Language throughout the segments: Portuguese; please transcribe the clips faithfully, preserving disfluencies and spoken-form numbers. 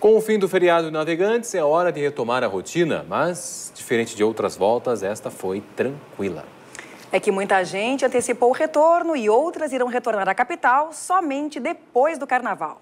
Com o fim do feriado de Navegantes, é hora de retomar a rotina, mas, diferente de outras voltas, esta foi tranquila. É que muita gente antecipou o retorno e outras irão retornar à capital somente depois do carnaval.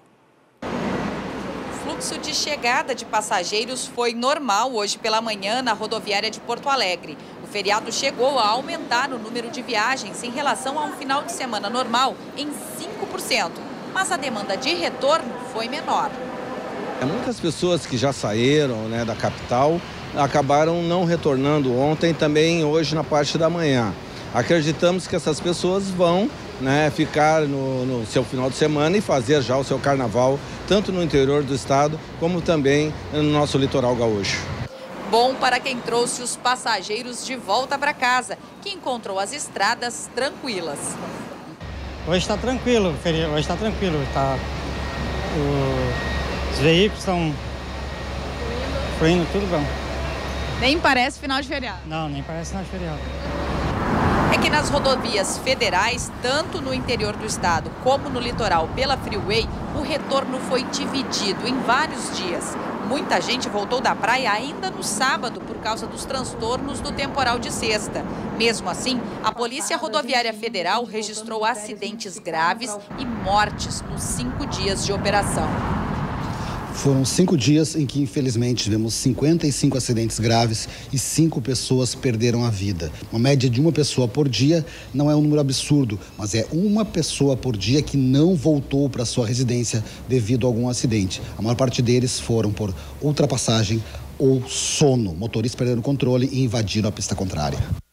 O fluxo de chegada de passageiros foi normal hoje pela manhã na rodoviária de Porto Alegre. O feriado chegou a aumentar o número de viagens em relação a um final de semana normal em cinco por cento, mas a demanda de retorno foi menor. Muitas pessoas que já saíram, né, da capital acabaram não retornando ontem, também hoje na parte da manhã. Acreditamos que essas pessoas vão, né, ficar no, no seu final de semana e fazer já o seu carnaval, tanto no interior do estado, como também no nosso litoral gaúcho. Bom para quem trouxe os passageiros de volta para casa, que encontrou as estradas tranquilas. Hoje está tranquilo, hoje está tranquilo, tá, o... Os veículos estão fluindo, tudo bom. Nem parece final de feriado? Não, nem parece final de feriado. É que nas rodovias federais, tanto no interior do estado como no litoral pela Freeway, o retorno foi dividido em vários dias. Muita gente voltou da praia ainda no sábado por causa dos transtornos do temporal de sexta. Mesmo assim, a Polícia Rodoviária Federal registrou acidentes graves e mortes nos cinco dias de operação. Foram cinco dias em que, infelizmente, tivemos cinquenta e cinco acidentes graves e cinco pessoas perderam a vida. Uma média de uma pessoa por dia não é um número absurdo, mas é uma pessoa por dia que não voltou para sua residência devido a algum acidente. A maior parte deles foram por ultrapassagem ou sono. Motoristas perderam o controle e invadiram a pista contrária.